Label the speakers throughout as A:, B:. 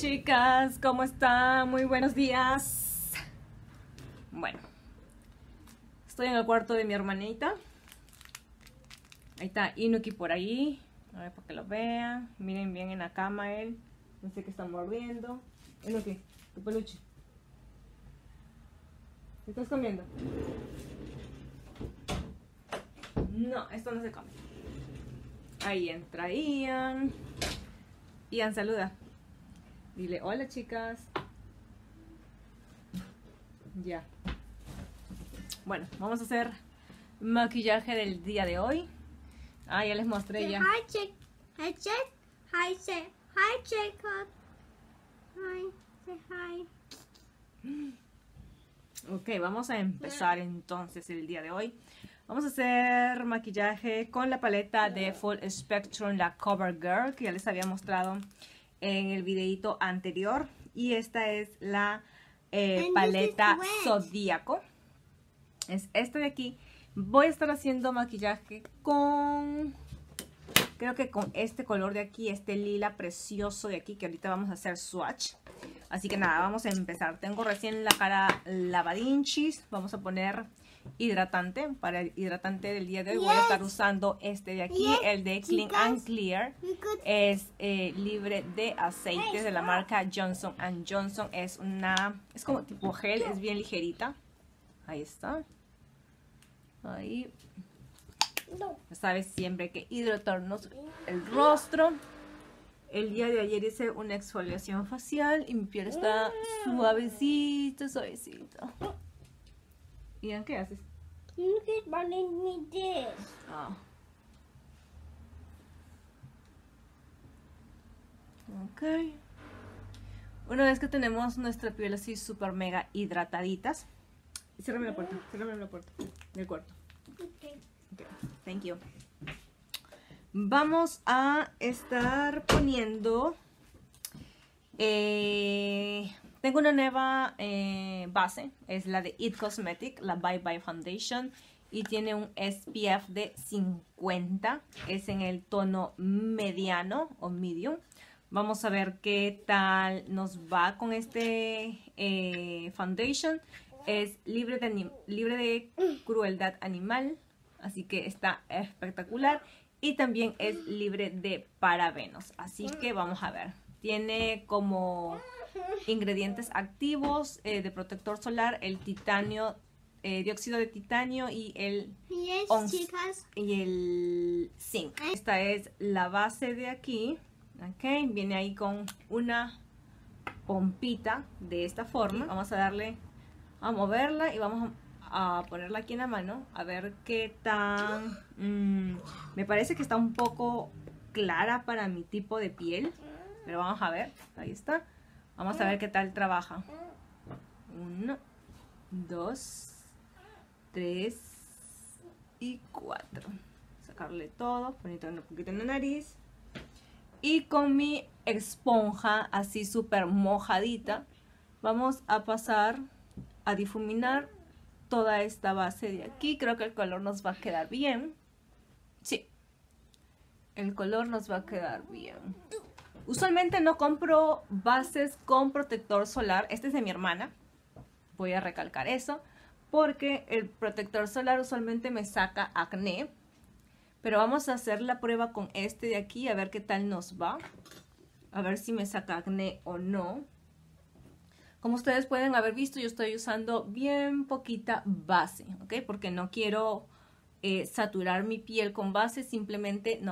A: Chicas, ¿cómo están? Muy buenos días. Bueno, estoy en el cuarto de mi hermanita. Ahí está Inuki por ahí. A ver, para que lo vean. Miren bien en la cama él. No sé qué está mordiendo. Inuki, tu peluche. ¿Qué estás comiendo? No, esto no se come. Ahí entra Ian. Ian, saluda. Dile, hola chicas. Ya. Bueno, vamos a hacer maquillaje del día de hoy. Ah, ya les mostré ya.
B: Hi, Jacob. Hi, Jacob. Hi, say hi.
A: Ok, vamos a empezar entonces el día de hoy. Vamos a hacer maquillaje con la paleta de Full Spectrum, la CoverGirl, que ya les había mostrado en el videito anterior. Y esta es la paleta Zodíaco. Es esta de aquí. Voy a estar haciendo maquillaje con... creo que con este color de aquí, este lila precioso de aquí, que ahorita vamos a hacer swatch. Así que nada, vamos a empezar. Tengo recién la cara lavadinchis. Vamos a poner hidratante. Para el hidratante del día de hoy voy a estar usando este de aquí, el de Clean and Clear. Es libre de aceites de la marca Johnson & Johnson. Es como tipo gel, es bien ligerita. Ahí está. Ahí. Ya sabes, siempre hay que hidratarnos el rostro. El día de ayer hice una exfoliación facial y mi piel está suavecita, suavecita. Ian, ¿qué haces?
B: You keep running me this.
A: Ah. Ok. Una vez que tenemos nuestra piel así súper mega hidrataditas. Cérrame la puerta del cuarto.
B: Okay.
A: Ok, thank you. Vamos a estar poniendo... tengo una nueva base, es la de It Cosmetic, la Bye Bye Foundation. Y tiene un SPF de 50, es en el tono mediano o medium. Vamos a ver qué tal nos va con este foundation. Es libre de crueldad animal, así que está espectacular. Y también es libre de parabenos, así que vamos a ver. Tiene como ingredientes activos de protector solar el titanio, dióxido de titanio y el zinc. Esta es la base de aquí. Okay, viene ahí con una pompita de esta forma. Vamos a darle a moverla y vamos a ponerla aquí en la mano a ver qué tan... me parece que está un poco clara para mi tipo de piel, pero vamos a ver. Ahí está. Vamos a ver qué tal trabaja. 1, 2, 3 y 4. Sacarle todo, ponerle un poquito en la nariz. Y con mi esponja así súper mojadita, vamos a pasar a difuminar toda esta base de aquí. Creo que el color nos va a quedar bien. Sí, el color nos va a quedar bien. Usualmente no compro bases con protector solar. Este es de mi hermana. Voy a recalcar eso, porque el protector solar usualmente me saca acné. Pero vamos a hacer la prueba con este de aquí, a ver qué tal nos va. A ver si me saca acné o no. Como ustedes pueden haber visto, yo estoy usando bien poquita base, ¿ok? Porque no quiero saturar mi piel con base, simplemente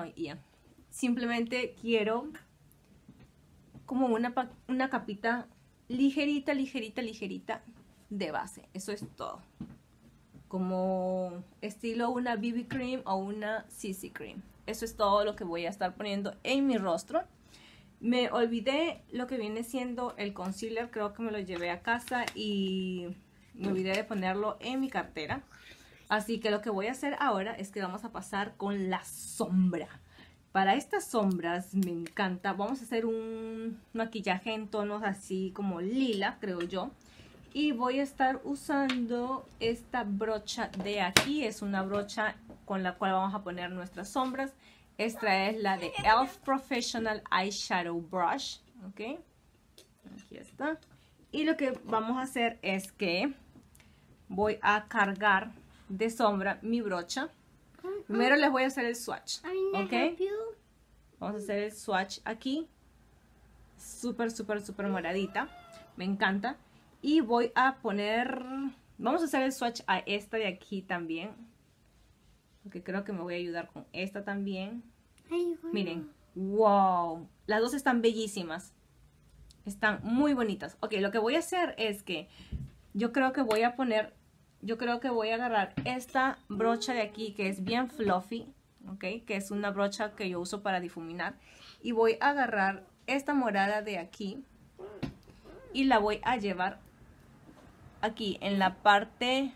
A: quiero como una capita ligerita, ligerita, ligerita de base. Eso es todo. Como estilo una BB cream o una CC cream. Eso es todo lo que voy a estar poniendo en mi rostro. Me olvidé lo que viene siendo el concealer, creo que me lo llevé a casa y me olvidé de ponerlo en mi cartera. Así que lo que voy a hacer ahora es que vamos a pasar con la sombra. Para estas sombras me encanta, vamos a hacer un maquillaje en tonos así como lila, creo yo. Y voy a estar usando esta brocha de aquí, es una brocha con la cual vamos a poner nuestras sombras. Esta es la de e.l.f. Professional Eyeshadow Brush, ¿ok? Aquí está. Y lo que vamos a hacer es que voy a cargar de sombra mi brocha. Primero les voy a hacer el swatch. ¿Ok? Vamos a hacer el swatch aquí. Súper, súper, súper moradita. Me encanta. Y voy a poner... Vamos a hacer el swatch a esta de aquí también. Porque creo que me voy a ayudar con esta también. Miren. ¡Wow! Las dos están bellísimas. Están muy bonitas. Ok, lo que voy a hacer es que yo creo que voy a poner... Yo creo que voy a agarrar esta brocha de aquí que es bien fluffy. Ok, que es una brocha que yo uso para difuminar. Y voy a agarrar esta morada de aquí. Y la voy a llevar aquí en la parte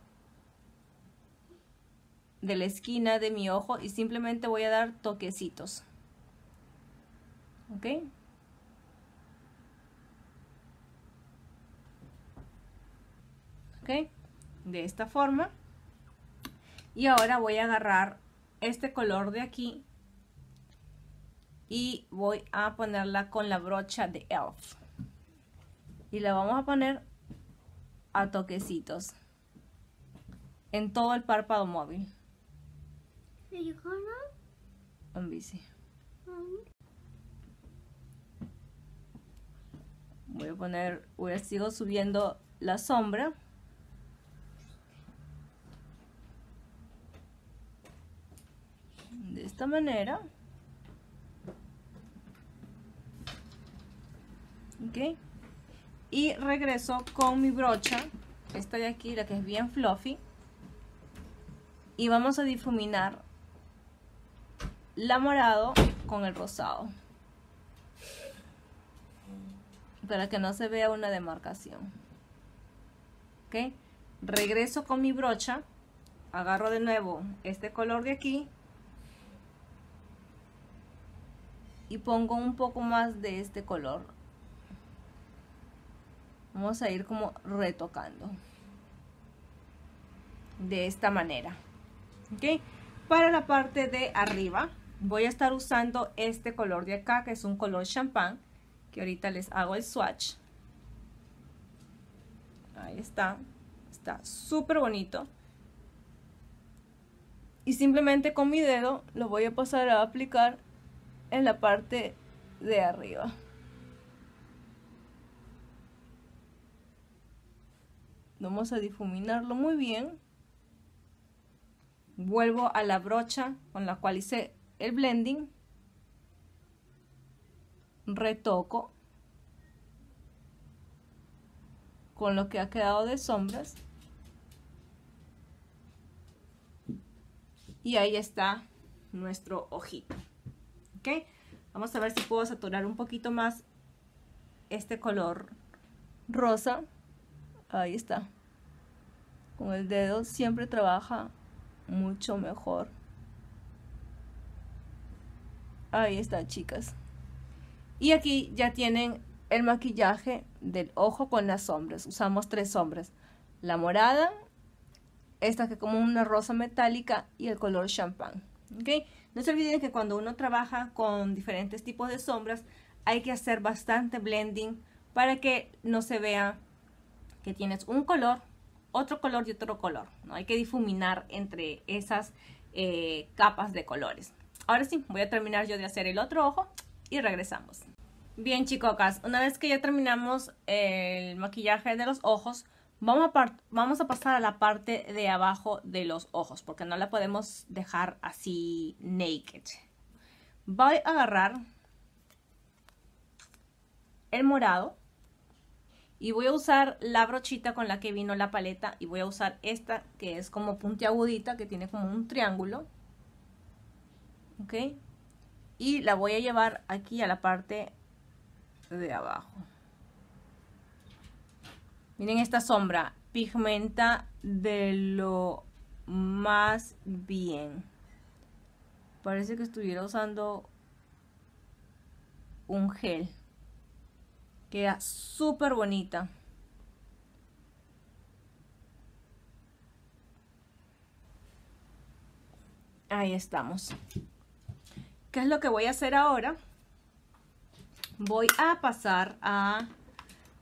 A: de la esquina de mi ojo. Y simplemente voy a dar toquecitos. Ok. Ok. De esta forma. Y ahora voy a agarrar este color de aquí. Y voy a ponerla con la brocha de e.l.f. Y la vamos a poner a toquecitos. En todo el párpado móvil. En bici. Voy a sigo subiendo la sombra. De esta manera. Ok. Y regreso con mi brocha. Esta de aquí, la que es bien fluffy. Y vamos a difuminar la morado con el rosado. Para que no se vea una demarcación. Ok. Regreso con mi brocha. Agarro de nuevo este color de aquí. Y pongo un poco más de este color. Vamos a ir como retocando. De esta manera. Ok. Para la parte de arriba voy a estar usando este color de acá, que es un color champán. Que ahorita les hago el swatch. Ahí está. Está súper bonito. Y simplemente con mi dedo lo voy a pasar a aplicar en la parte de arriba. Vamos a difuminarlo muy bien. Vuelvo a la brocha con la cual hice el blending. Retoco con lo que ha quedado de sombras. Y ahí está nuestro ojito. ¿Ok? Vamos a ver si puedo saturar un poquito más este color rosa. Ahí está. Con el dedo siempre trabaja mucho mejor. Ahí está, chicas. Y aquí ya tienen el maquillaje del ojo con las sombras. Usamos 3 sombras. La morada, esta que es como una rosa metálica y el color champán. ¿Okay? No se olviden que cuando uno trabaja con diferentes tipos de sombras hay que hacer bastante blending para que no se vea que tienes un color, otro color y otro color, ¿no? Hay que difuminar entre esas capas de colores. Ahora sí, voy a terminar yo de hacer el otro ojo y regresamos. Bien, chicocas, una vez que ya terminamos el maquillaje de los ojos, vamos a pasar a la parte de abajo de los ojos, porque no la podemos dejar así naked. Voy a agarrar el morado y voy a usar la brochita con la que vino la paleta y voy a usar esta que es como puntiagudita, que tiene como un triángulo. ¿Ok? Y la voy a llevar aquí a la parte de abajo. Miren esta sombra, pigmenta de lo más bien. Parece que estuviera usando un gel. Queda súper bonita. Ahí estamos. ¿Qué es lo que voy a hacer ahora? Voy a pasar a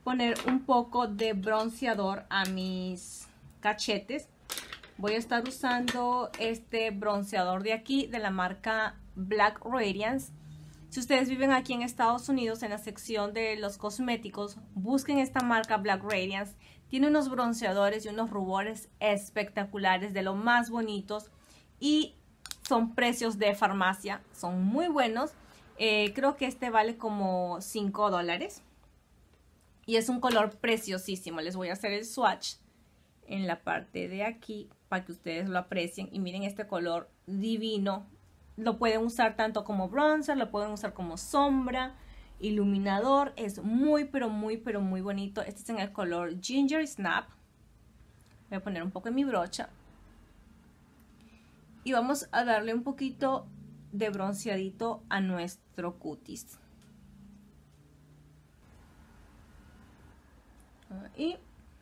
A: poner un poco de bronceador a mis cachetes. Voy a estar usando este bronceador de aquí, de la marca Black Radiance. Si ustedes viven aquí en Estados Unidos, en la sección de los cosméticos, busquen esta marca Black Radiance. Tiene unos bronceadores y unos rubores espectaculares, de lo más bonitos. Y son precios de farmacia, son muy buenos. Creo que este vale como $5. Y es un color preciosísimo. Les voy a hacer el swatch en la parte de aquí para que ustedes lo aprecien. Y miren este color divino. Lo pueden usar tanto como bronzer, lo pueden usar como sombra, iluminador. Es muy, pero muy bonito. Este es en el color Ginger Snap. Voy a poner un poco en mi brocha. Y vamos a darle un poquito de bronceadito a nuestro cutis. Y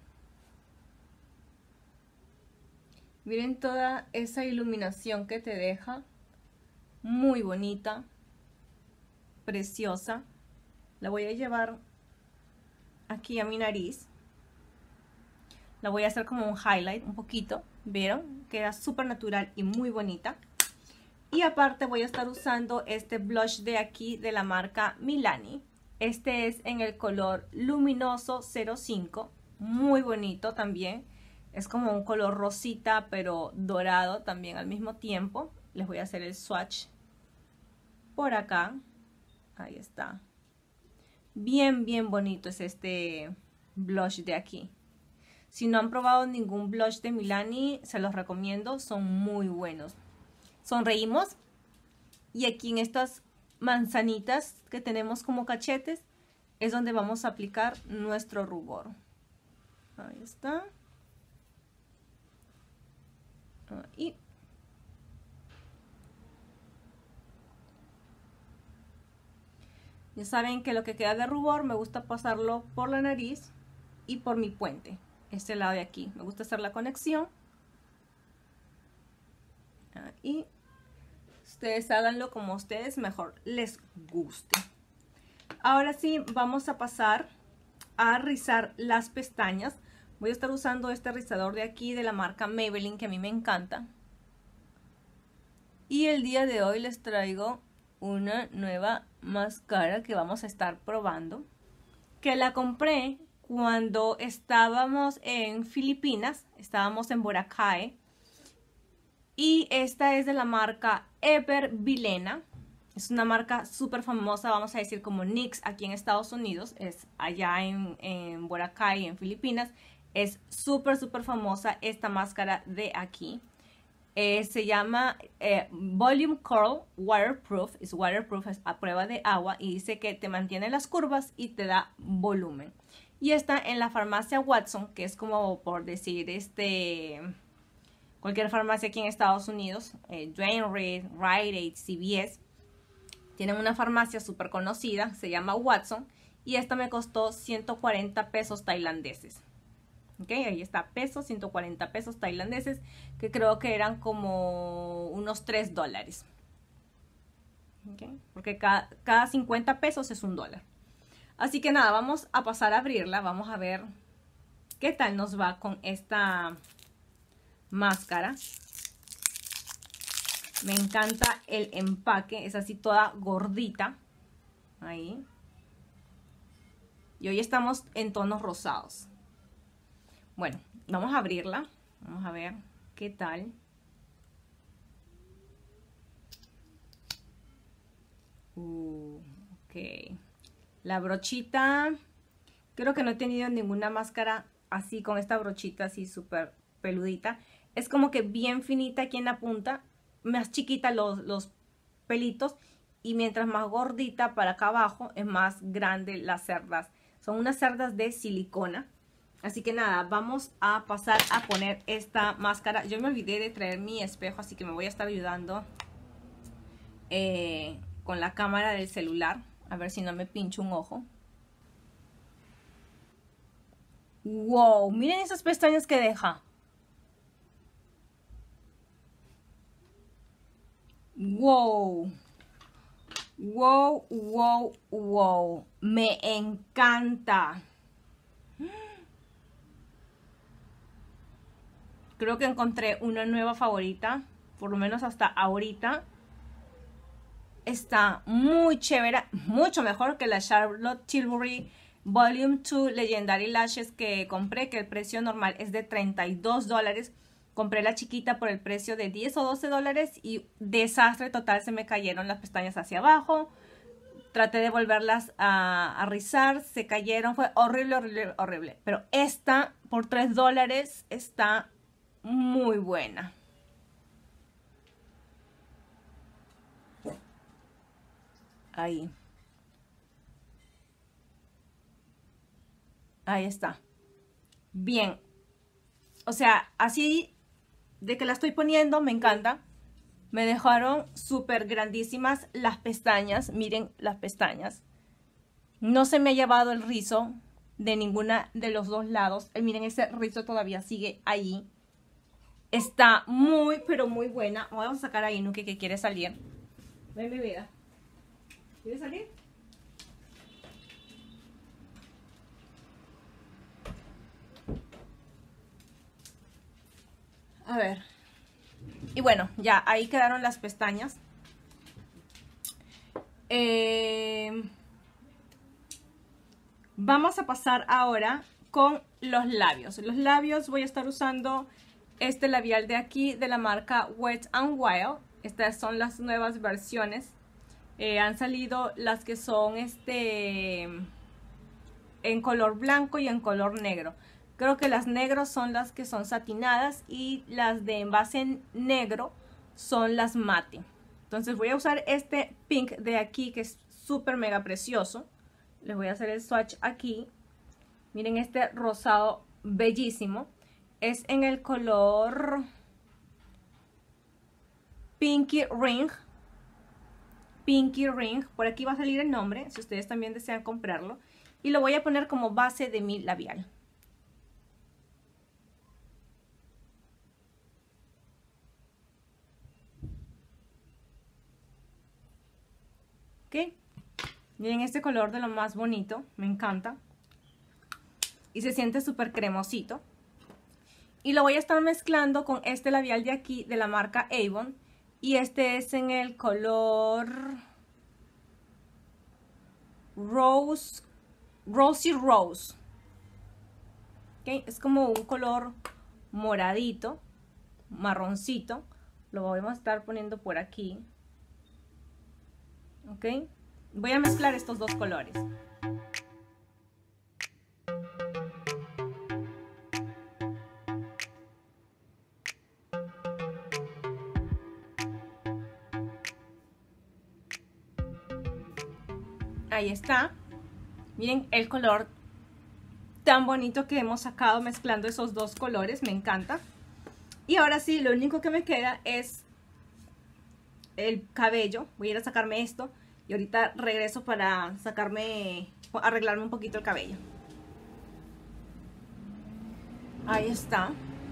A: miren toda esa iluminación que te deja. Muy bonita, preciosa. La voy a llevar aquí a mi nariz. La voy a hacer como un highlight un poquito. ¿Vieron? Queda súper natural y muy bonita. Y aparte voy a estar usando este blush de aquí de la marca Milani. Este es en el color luminoso 05. Muy bonito también. Es como un color rosita pero dorado también al mismo tiempo. Les voy a hacer el swatch por acá. Ahí está. Bien bonito es este blush de aquí. Si no han probado ningún blush de Milani, se los recomiendo. Son muy buenos. Sonreímos. Y aquí en estas manzanitas que tenemos como cachetes es donde vamos a aplicar nuestro rubor. Ahí está. Ahí. Ya saben que lo que queda de rubor me gusta pasarlo por la nariz y por mi puente. Este lado de aquí. Me gusta hacer la conexión. Ahí. Ustedes háganlo como a ustedes mejor les guste. Ahora sí, vamos a pasar a rizar las pestañas. Voy a estar usando este rizador de aquí de la marca Maybelline, que a mí me encanta. Y el día de hoy les traigo una nueva máscara que vamos a estar probando. Que la compré cuando estábamos en Filipinas. Estábamos en Boracay. Y esta es de la marca Ever Bilena. Es una marca súper famosa, vamos a decir como NYX aquí en Estados Unidos. Es allá en Boracay, en Filipinas. Es súper famosa esta máscara de aquí. Se llama Volume Curl Waterproof. Es waterproof, es a prueba de agua. Y dice que te mantiene las curvas y te da volumen. Y está en la farmacia Watson, que es como por decir cualquier farmacia aquí en Estados Unidos. Duane Reade, Rite Aid, CVS. Tienen una farmacia súper conocida, se llama Watson. Y esta me costó 140 pesos tailandeses. Ok, ahí está, pesos, 140 pesos tailandeses, que creo que eran como unos $3. Okay, porque cada 50 pesos es $1. Así que nada, vamos a pasar a abrirla. Vamos a ver qué tal nos va con esta máscara. Me encanta el empaque, es así toda gordita. Ahí. Y hoy estamos en tonos rosados. Bueno, vamos a abrirla. Vamos a ver qué tal. Ok. La brochita. Creo que no he tenido ninguna máscara así con esta brochita así súper peludita. Es como que bien finita aquí en la punta. Más chiquita los pelitos. Y mientras más gordita para acá abajo es más grande las cerdas. Son unas cerdas de silicona. Así que nada, vamos a pasar a poner esta máscara. Yo me olvidé de traer mi espejo, así que me voy a estar ayudando con la cámara del celular. A ver si no me pincho un ojo. ¡Wow! Miren esas pestañas que deja. ¡Wow! ¡Wow! ¡Wow! ¡Wow! Me encanta. Creo que encontré una nueva favorita, por lo menos hasta ahorita. Está muy chévere, mucho mejor que la Charlotte Tilbury Volume 2 Legendary Lashes que compré, que el precio normal es de $32. Compré la chiquita por el precio de $10 o $12 y desastre total, se me cayeron las pestañas hacia abajo. Traté de volverlas a rizar, se cayeron, fue horrible, horrible, horrible. Pero esta por $3 está muy buena. Ahí. Ahí está. Bien. O sea, así de que la estoy poniendo, me encanta. Me dejaron súper grandísimas las pestañas. Miren las pestañas. No se me ha llevado el rizo de ninguna de los dos lados. Miren, ese rizo todavía sigue ahí. Está muy, pero muy buena. Vamos a sacar a Inuki que quiere salir. Ven, mi vida. ¿Quieres salir? A ver. Y bueno, ya ahí quedaron las pestañas. Vamos a pasar ahora con los labios. Los labios voy a estar usando este labial de aquí de la marca Wet n Wild. Estas son las nuevas versiones. Han salido las que son en color blanco y en color negro. Creo que las negros son las que son satinadas y las de envase negro son las mate. Entonces voy a usar este pink de aquí que es súper mega precioso. Les voy a hacer el swatch aquí. Miren este rosado bellísimo. Es en el color Pinky Ring. Pinky Ring. Por aquí va a salir el nombre si ustedes también desean comprarlo. Y lo voy a poner como base de mi labial. ¿Ok? Miren este color de lo más bonito. Me encanta. Y se siente súper cremosito. Y lo voy a estar mezclando con este labial de aquí de la marca Avon. Y este es en el color Rosy Rose. ¿Okay? Es como un color moradito, marroncito. Lo vamos a estar poniendo por aquí. ¿Ok? Voy a mezclar estos dos colores. Ahí está. Miren el color tan bonito que hemos sacado mezclando esos dos colores. Me encanta. Y ahora sí, lo único que me queda es el cabello. Voy a ir a sacarme esto. Y ahorita regreso para arreglarme un poquito el cabello. Ahí está.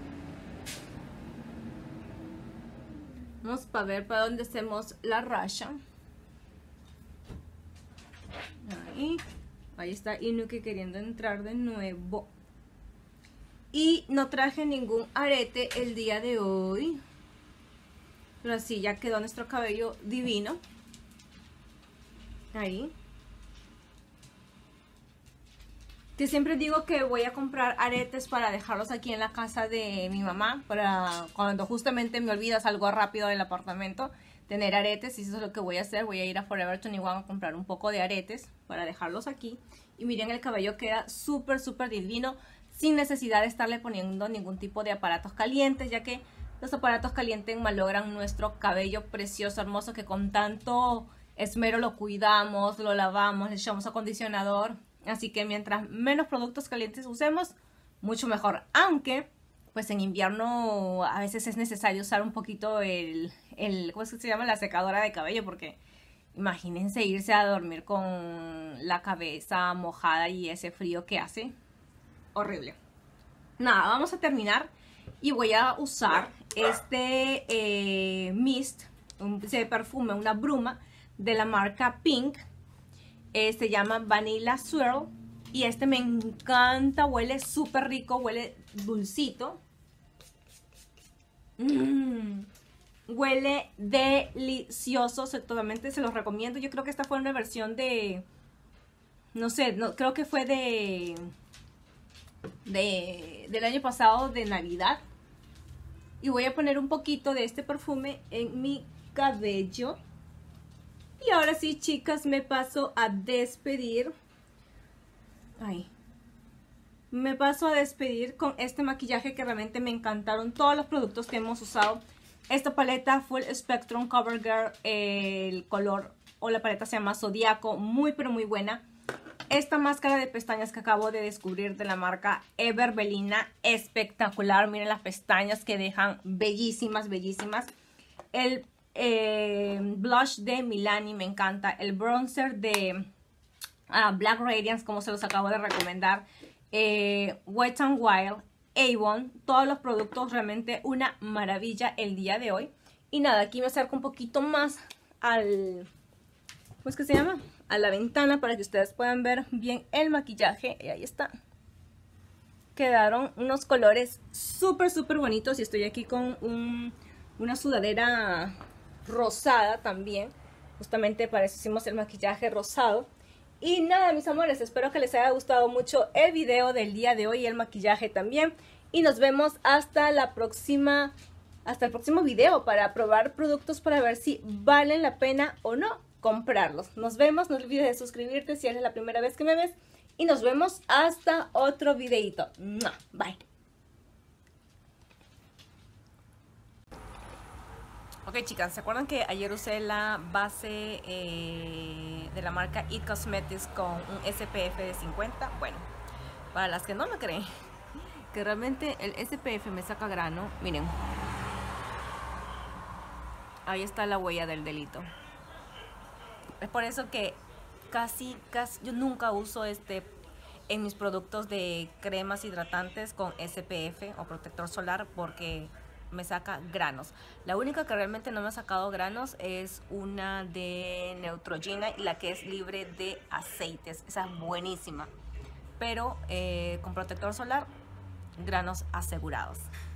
A: Vamos para ver para dónde hacemos la raya. Ahí está Inuki queriendo entrar de nuevo. Y no traje ningún arete el día de hoy. Pero así ya quedó nuestro cabello divino. Ahí. Que siempre digo que voy a comprar aretes para dejarlos aquí en la casa de mi mamá. Para cuando justamente me olvido, salgo rápido del apartamento, tener aretes. Y eso es lo que voy a hacer. Voy a ir a Forever 21 a comprar un poco de aretes para dejarlos aquí. Y miren, el cabello queda súper, súper divino. Sin necesidad de estarle poniendo ningún tipo de aparatos calientes. Ya que los aparatos calientes malogran nuestro cabello precioso, hermoso. Que con tanto esmero lo cuidamos, lo lavamos, le echamos acondicionador. Así que mientras menos productos calientes usemos, mucho mejor. Aunque, pues en invierno a veces es necesario usar un poquito ¿cómo es que se llama? La secadora de cabello. Porque imagínense irse a dormir con la cabeza mojada y ese frío que hace. Horrible. Nada, vamos a terminar. Y voy a usar este mist, ese perfume, una bruma de la marca Pink. Se llama Vanilla Swirl Y este me encanta, huele súper rico, huele dulcito. Huele delicioso, totalmente se los recomiendo. Yo creo que esta fue una versión de... No sé, creo que fue del año pasado, de Navidad. Y voy a poner un poquito de este perfume en mi cabello. Y ahora sí, chicas, me paso a despedir. Ay. Me paso a despedir con este maquillaje que realmente me encantaron todos los productos que hemos usado. Esta paleta Full Spectrum CoverGirl, el color o la paleta se llama Zodiaco, muy pero muy buena. Esta máscara de pestañas que acabo de descubrir de la marca Everbelina, espectacular. Miren las pestañas que dejan bellísimas, bellísimas. El blush de Milani me encanta. El bronzer de Black Radiance, como se los acabo de recomendar. Wet n Wild, Avon, todos los productos realmente una maravilla el día de hoy. Y nada, aquí me acerco un poquito más al... ¿cómo es que se llama? A la ventana para que ustedes puedan ver bien el maquillaje. Y ahí está. Quedaron unos colores súper bonitos. Y estoy aquí con una sudadera rosada también. Justamente para eso hicimos el maquillaje rosado. Y nada, mis amores, espero que les haya gustado mucho el video del día de hoy y el maquillaje también. Y nos vemos hasta la próxima, hasta el próximo video para probar productos para ver si valen la pena o no comprarlos. Nos vemos, no olvides de suscribirte si eres la primera vez que me ves. Y nos vemos hasta otro videito. Bye. Ok, chicas, ¿se acuerdan que ayer usé la base de la marca It Cosmetics con un SPF de 50? Bueno, para las que no me creen que realmente el SPF me saca grano, miren. Ahí está la huella del delito. Es por eso que casi yo nunca uso en mis productos de cremas hidratantes con SPF o protector solar porque me saca granos. La única que realmente no me ha sacado granos es una de Neutrogena, y la que es libre de aceites. Esa es buenísima. Pero con protector solar, granos asegurados.